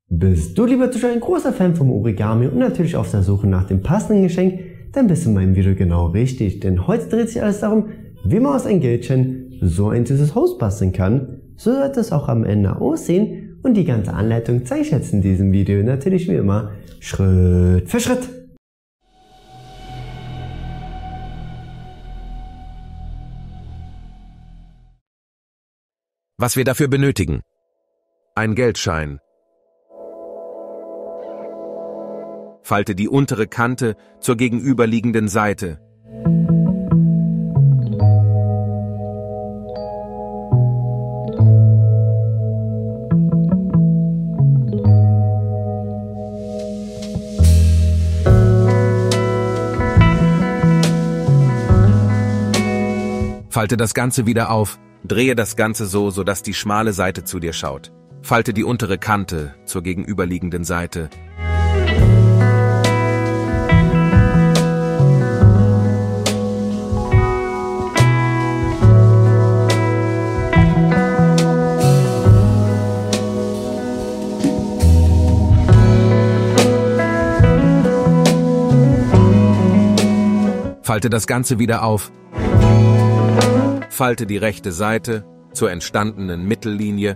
Bist du, lieber Zuschauer, ein großer Fan vom Origami und natürlich auf der Suche nach dem passenden Geschenk? Dann bist du in meinem Video genau richtig, denn heute dreht sich alles darum, wie man aus einem Geldschein so ein süßes Haus basteln kann. So sollte es auch am Ende aussehen und die ganze Anleitung zeige ich jetzt in diesem Video natürlich wie immer Schritt für Schritt. Was wir dafür benötigen: ein Geldschein. Falte die untere Kante zur gegenüberliegenden Seite. Falte das Ganze wieder auf. Drehe das Ganze so, sodass die schmale Seite zu dir schaut. Falte die untere Kante zur gegenüberliegenden Seite. Falte das Ganze wieder auf. Falte die rechte Seite zur entstandenen Mittellinie.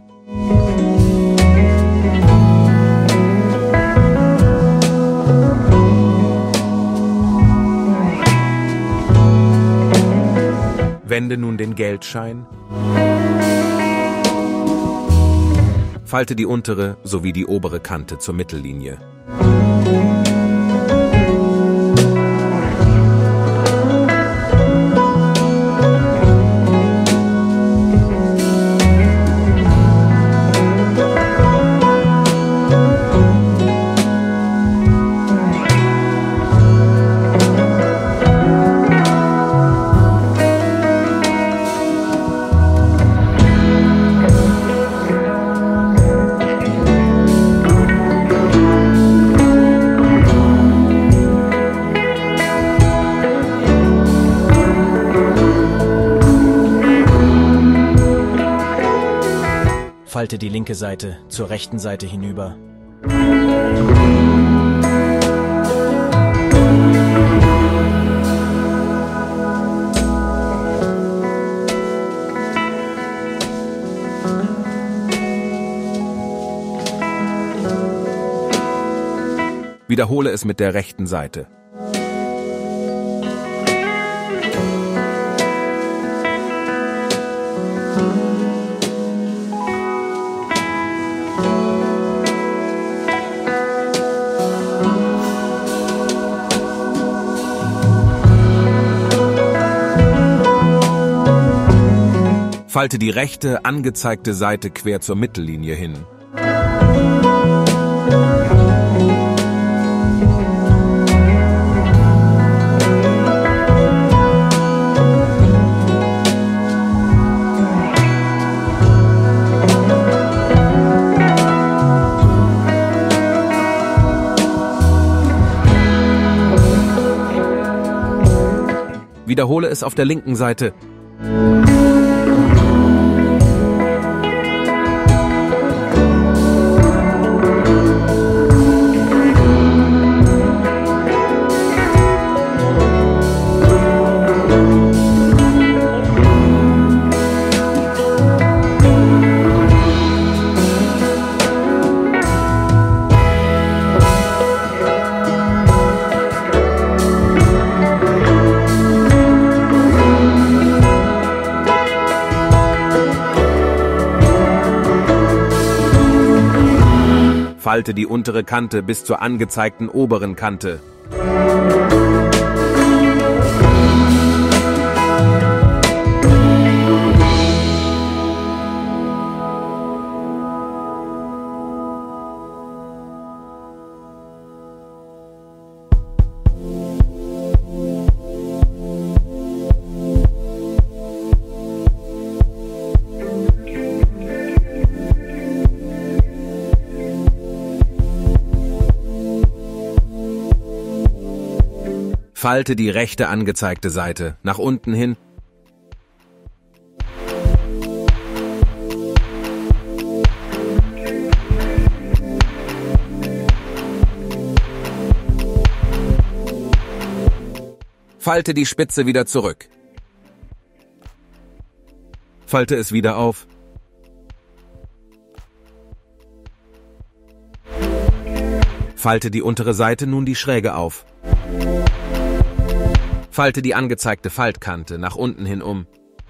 Wende nun den Geldschein. Falte die untere sowie die obere Kante zur Mittellinie. Falte die linke Seite zur rechten Seite hinüber. Wiederhole es mit der rechten Seite. Falte die rechte angezeigte Seite quer zur Mittellinie hin. Wiederhole es auf der linken Seite. Falte die untere Kante bis zur angezeigten oberen Kante. Falte die rechte angezeigte Seite nach unten hin. Falte die Spitze wieder zurück. Falte es wieder auf. Falte die untere Seite nun die Schräge auf. Falte die angezeigte Faltkante nach unten hin um.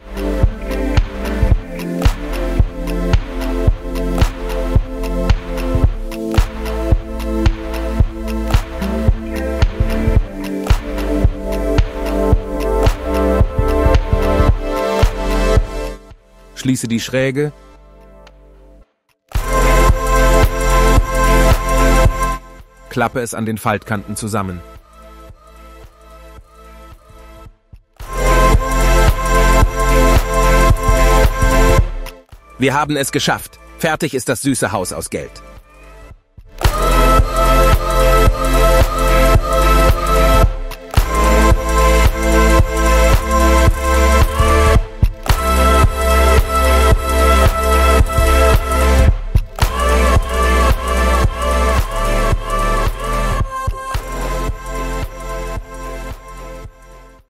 Schließe die Schräge. Klappe es an den Faltkanten zusammen. Wir haben es geschafft. Fertig ist das süße Haus aus Geld.